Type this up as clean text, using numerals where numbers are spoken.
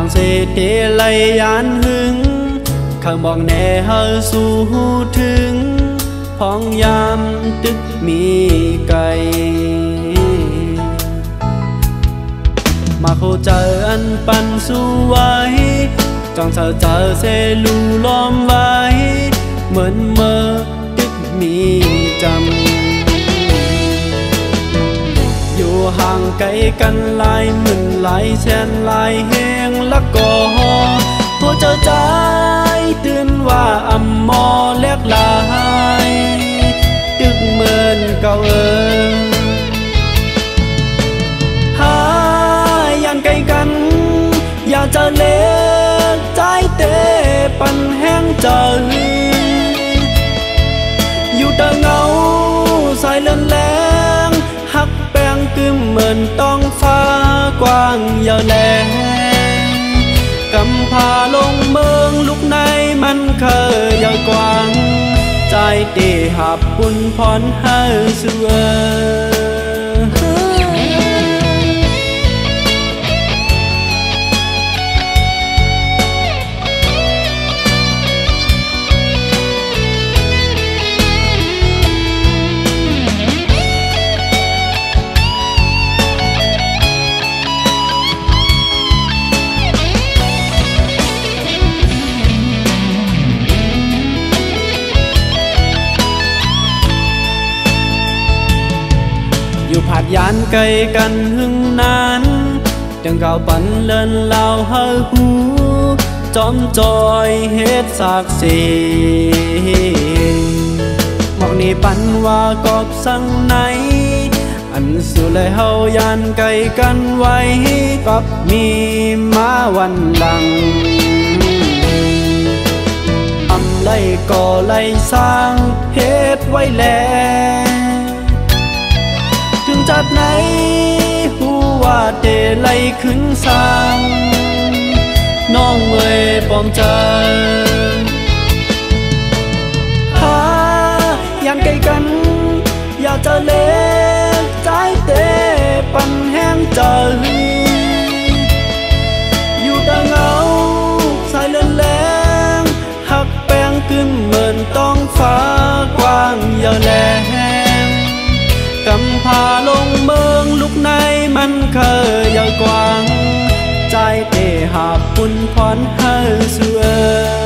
เสเทไลยานหึงข้างบอกแน่เฮาสู่ถึงพ้องยามตึกมีไก่มาเข้าใจอันปันสู้ไว้จ้องเธอเจอเซลูล้อมไว้เหมือนเมื่อตึกมีจำอยู่ห่างไกลกันหลายหมื่นหลายแสนหลายแห่งละก็หัวใจตื่นว่าอำมอแลกลายตึกเหมือนเก่าหายันไกลกันอย่าจะเล็กใจเตะปันแห้งใจอยู่แต่เงาสายเลื่อนแรงหักแป้งกึมเหมือนต้องฟ้ากว้างยาวแลกำพาลงเมืองลูกในมันเคยยาวกว้างใจเตะหับปุ่นพรให้เสืออยู่ผาดยานไกลกันหึงนานจังเก่าปันเลินเล่าเฮาหูจอมจอยเฮ็ดสากสีหมอกนี่ปันว่ากอบสังไหนอันสู่เลยเฮายานไกลกันไว้กับมีมาวันหลังอำไลก่อไลสร้างเฮ็ดไว้แลจัดไหนหูว่าเตไลขึ้นสร้างน้องเอ่ยปอมใจหายันไกลกันอยากจะเล็กใจเตปันแห้งใจอยู่แต่เงาสายเลื่อนแรงหักแป้งขึ้นเหมือนต้องฟ้ากว้างยาวแลกำพาลงเมืองลูกในมันเคยยาวกว้างใจเตะหาบปุ่นพรให้เสือ